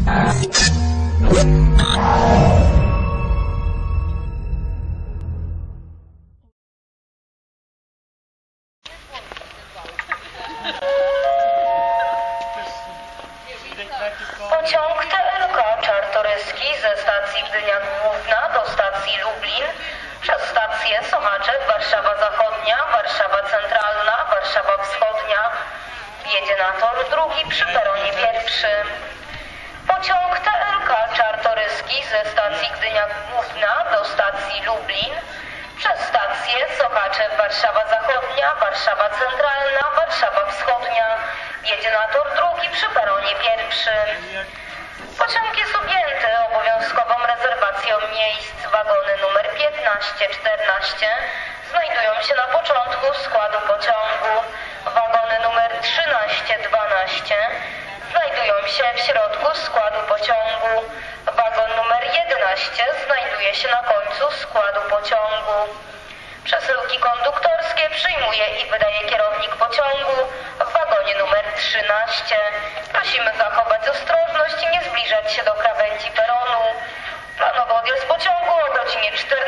Pociąg TLK Czartoryski ze stacji Gdynia Główna do stacji Lublin przez stację Sochaczew, Warszawa Zachodnia, Warszawa Centralna, Warszawa Wschodnia jedzie na tor drugi przy peronie pierwszym. Pociąg TLK Czartoryski ze stacji Gdynia Główna do stacji Lublin przez stację Sochaczew, Warszawa Zachodnia, Warszawa Centralna, Warszawa Wschodnia jedzie na tor drugi przy peronie pierwszym. Pociąg jest objęty obowiązkową rezerwacją miejsc. Wagony numer 15-14 znajdują się na początku składu pociągu. Wagony numer 13-12 znajdują się w środku składu pociągu. Wagon numer 11 znajduje się na końcu składu pociągu. Przesyłki konduktorskie przyjmuje i wydaje kierownik pociągu w wagonie numer 13. Prosimy zachować ostrożność i nie zbliżać się do krawędzi peronu. Planowy odjazd pociągu o godzinie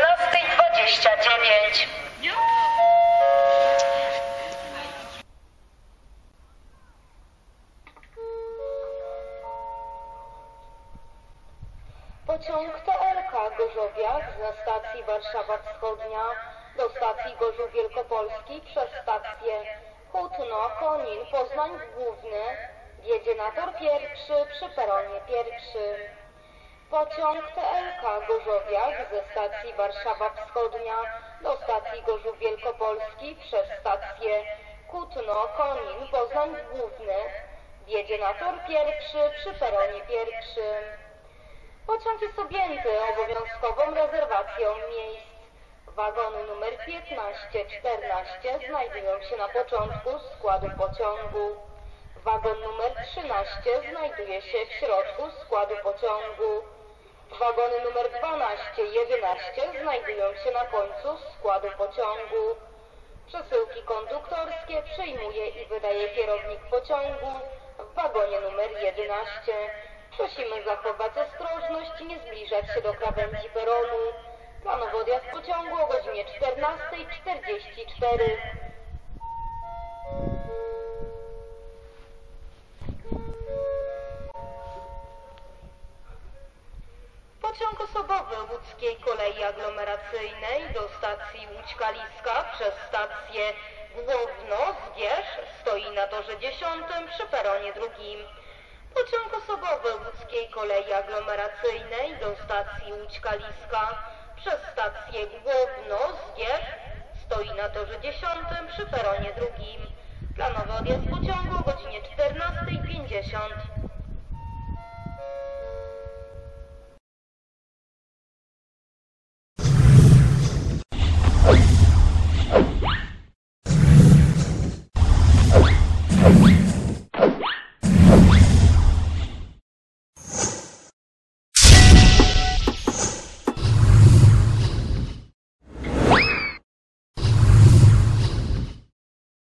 14:29. Pociąg TLK Gorzowiak ze stacji Warszawa Wschodnia do stacji Gorzów Wielkopolski przez stację Kutno, Konin, Poznań Główny jedzie na tor pierwszy przy peronie pierwszym. Pociąg TLK Gorzowiak ze stacji Warszawa Wschodnia do stacji Gorzów Wielkopolski przez stację Kutno, Konin, Poznań Główny jedzie na tor pierwszy przy peronie pierwszym. Pociąg jest objęty obowiązkową rezerwacją miejsc. Wagony numer 15-14 znajdują się na początku składu pociągu. Wagon numer 13 znajduje się w środku składu pociągu. Wagony numer 12-11 znajdują się na końcu składu pociągu. Przesyłki konduktorskie przyjmuje i wydaje kierownik pociągu w wagonie numer 11. Prosimy zachować ostrożność i nie zbliżać się do krawędzi peronu. Planowy odjazd pociągu o godzinie 14:44. Pociąg osobowy Łódzkiej Kolei Aglomeracyjnej do stacji Łódź Kaliska przez stację Głowno-Zgierz stoi na torze 10 przy peronie drugim. Pociąg osobowy Łódzkiej Kolei Aglomeracyjnej do stacji Łódź Kaliska przez stację Głowno-Zgierz stoi na torze 10 przy peronie drugim. Planowy odjazd pociągu o